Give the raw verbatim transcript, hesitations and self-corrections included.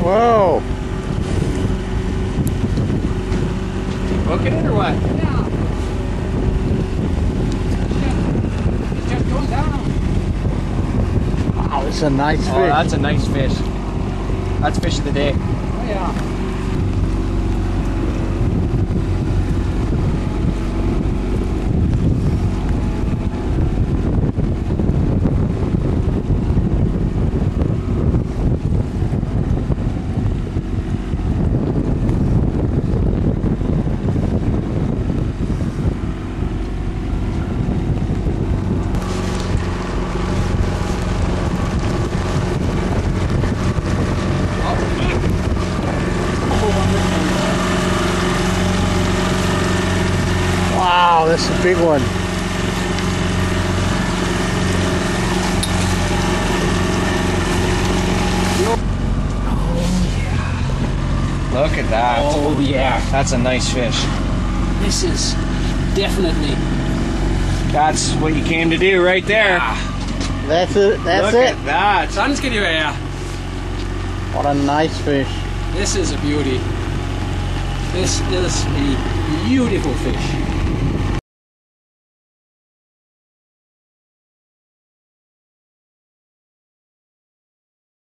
Whoa! Hooking it or what? Yeah. It's just going down. Wow, it's a nice fish. Oh, that's a nice fish. That's fish of the day. Oh yeah. Wow, that's a big one. Look at that. Oh yeah. That's a nice fish. This is definitely. That's what you came to do right there. That's it. That's Look it. at that. Sandskriver. What a nice fish. This is a beauty. This is a beautiful fish.